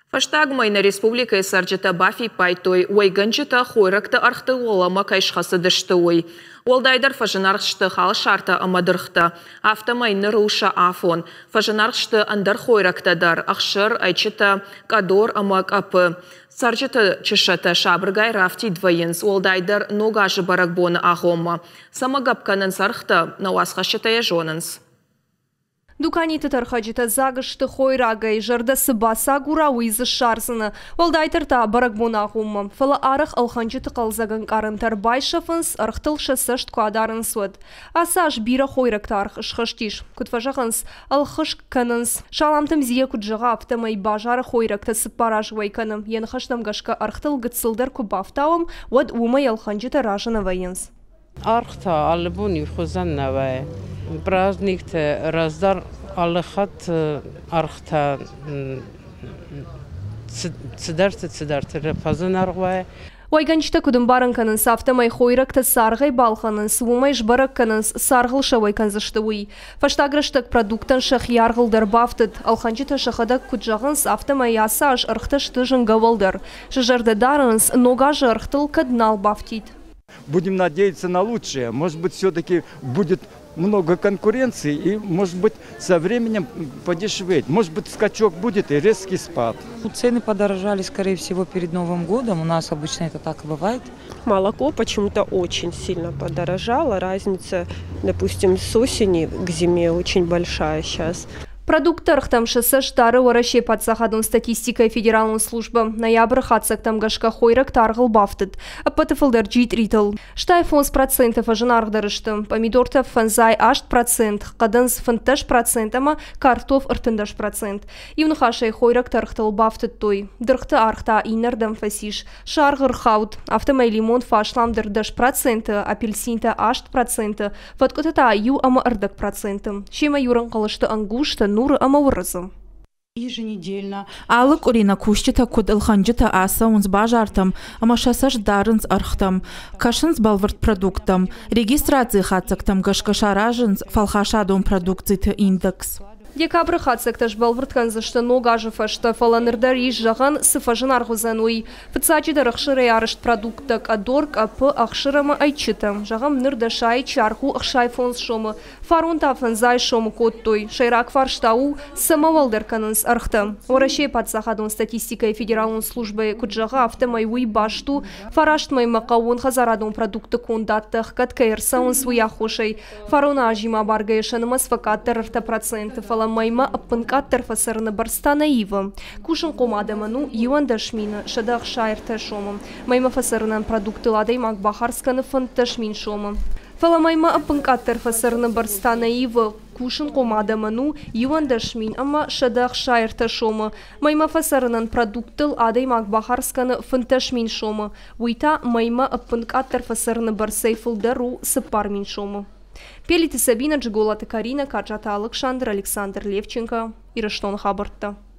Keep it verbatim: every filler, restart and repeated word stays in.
Фаштагмайна республика сарджета бафи пайтой, уайганчета хойракта архты олама кайшхасы дыштыуй. Олдайдар фажынархшты хал шарта амадырхта, автомайны руша афон, фажынархшты андар хойрактадар, ахшыр айчыта кадор амак апы. Сарджета чышата шабргай рафти двоенс, олдайдар ногажы баракбоны ахома. Самагапканын сархта науасхашыта жонынс. Дуканиты тархаджита загышты хойрагай, жарда сыбаса гурауизы шарсыны. Олдайтырта баракбона ахумма. Фала арах алханджиты қалзаган карын тарбайшафынс, архтылшы сышт куадарын суд. Асаш бира хойрактарх шхыштиш. Кутфажахынс алхыш канынс. Шаламтым зие куджаға автомай бажары хойракта сыппараж вайканым. Янхаштам гашка архтыл гыцылдар кубафтауым, вад умай алханджита ражына вайынс. Архта албуни хузан навай. Праздник-то раздар аллахат архта цыдарты цыдарты пазын аргвай. Вайганчта кудым барынканын сафтамай хойракта саргай балханын сумай жбаракканын саргылша вайканзышты уй. Фаштагрыштак продуктан шах яргылдар бафтыд, алханчита шахадак куджағын сафтамай ясаж архташ тыжын гавалдар. Шыжарды дарынс ногажы архтыл каднал бафтит. Будем надеяться на лучшее. Может быть, все-таки будет много конкуренции и, может быть, со временем подешевеет. Может быть, скачок будет и резкий спад. Цены подорожали, скорее всего, перед Новым годом. У нас обычно это так и бывает. Молоко почему-то очень сильно подорожало. Разница, допустим, с осени к зиме очень большая сейчас. Продуктар хтамшысы штары орашей подсахадун статистикой федералун служба. Ноябрь хатсак тамгашка хойрак таргыл бафтыд. Апатыфылдар джит ритл. Штай фонс процентов ажынаргдарышты. Помидорта фанзай ашт процент. Кадынс фанташ процент, ама картоф ыртындаш процент. Юнхашай хойрак тархтыл бафтыд той. Дырхты архта инердам фасиш. Шаргыр хаут. Автомай лимон фашламдыр даш проценты. Апельсинта ашт проценты. Фаткотата ю ама ырдак процентым. Шема юран калышты ангушта Еженедельно. Алык урина кущита куд алханджита аса унс бажартам, амашасаш дарынс архтам, кашынс балвард продуктам, регистрации хатсактам гашкашаражынс фалхашадон продукцийты индекс. Декабрь хатсакташ балвырткан зашты ногажы фашта фаланырдар еш жаған сыфажын арғызануй. Фыцачы да рақшыры ярышт продуктак адорг апы ақшырымы айчытам. Жағам нырда шай чарху ақшай фонс шомы. Фарунта фанзай шомы коттой. Шайрак фарштау самавалдарканынс архтам. Орашей подсахадун статистикой федералун службы куджаға автомай уй башту. Фараштмай мақауын хазарадун продукты кондаттық. Каткайырсаун свуя хошай. Фаруна ажима баргайшанымыз факаттар арта проценты. Майма аппынкаттар фасарыны барстана ива. Кушын комадаману юан дашмина, шадах шайрта шомам. Майма фасарынан продукты ладай мак бахарсканы фанташмин шомам. Фаламайма аппынкаттар фасарыны барстана ива. Кушын комадаману юан дашмин, ама шадах шайрта шома. Майма фасарынан продуктыл адай мак бахарсканы фанташмин шома. Уйта майма аппынкаттар фасарыны барсайфылдару сыпармин шома. Пелиты Сабина, Джиголата Карина, Карджата Александр, Александр Левченко и Раштон Хабарта.